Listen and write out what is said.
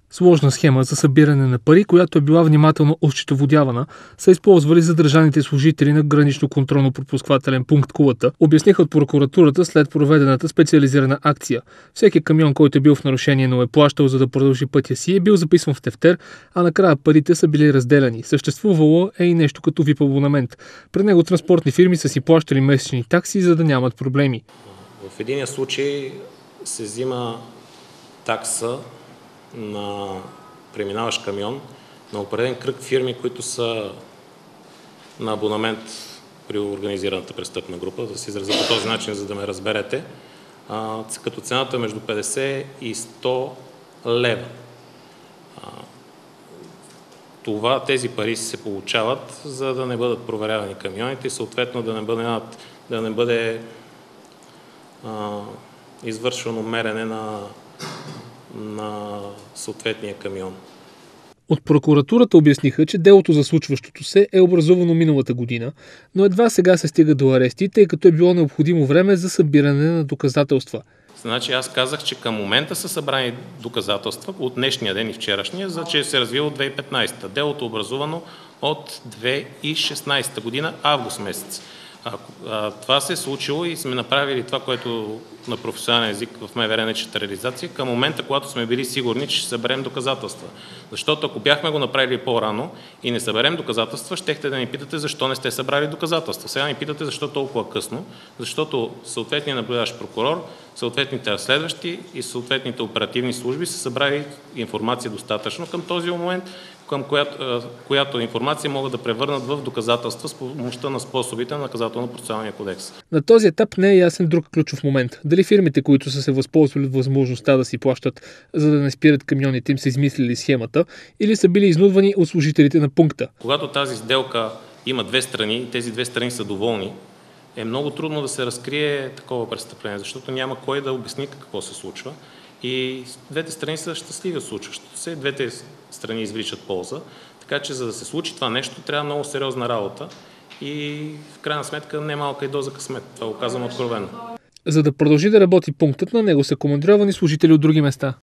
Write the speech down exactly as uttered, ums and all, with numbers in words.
Сложна схема за събиране на пари, която е била внимателно осчетоводявана, са използвали задържаните служители на гранично-контролно-пропусквателен пункт Кулата, обясниха от прокуратурата след проведената специализирана акция. Всеки камион, който е бил в нарушение, но е плащал за да продължи пътя си, е бил записан в тефтер, а накрая парите са били разделяни. Съществувало е и нещо като ви ай пи абонамент. При него транспортни фирми са си плащали месечни такси, за да нямат проблеми. В единия случай се взима такса на преминаващ камион на определен кръг фирми, които са на абонамент при организираната престъпна група, да се изразя по този начин, за да ме разберете, а, като цената е между петдесет и сто лева. А, това, тези пари се получават, за да не бъдат проверявани камионите и съответно да не бъде, да не бъде а, извършвано мерене на на съответния камион. От прокуратурата обясниха, че делото за случващото се е образувано миналата година, но едва сега се стига до арести, тъй като е било необходимо време за събиране на доказателства. Значи аз казах, че към момента са събрани доказателства от днешния ден и вчерашния, за че се е развило две хиляди и петнадесета. Делото е образувано от две хиляди и шестнадесета година, август месец. А, а, това се е случило и сме направили това, което на професионален език в МВР наричат реализация, към момента, когато сме били сигурни, че ще съберем доказателства. Защото ако бяхме го направили по-рано и не съберем доказателства, щехте да ни питате защо не сте събрали доказателства. Сега ни питате защо толкова късно, защото съответният наблюдаващ прокурор, съответните разследващи и съответните оперативни служби са събрали информация достатъчно към този момент, към която, която информация могат да превърнат в доказателства с помощта на способите на наказателно-процесуалния кодекс. На този етап не е ясен друг ключов момент. Дали фирмите, които са се възползвали от възможността да си плащат, за да не спират камионите, им са измислили схемата, или са били изнудвани от служителите на пункта. Когато тази сделка има две страни и тези две страни са доволни, е много трудно да се разкрие такова престъпление, защото няма кой да обясни какво се случва. И двете страни са щастливи от случващото се, двете страни извличат полза, така че за да се случи това нещо, трябва много сериозна работа и в крайна сметка не малка и доза късмет. Това го казвам откровено. За да продължи да работи пунктът, на него са командировани служители от други места.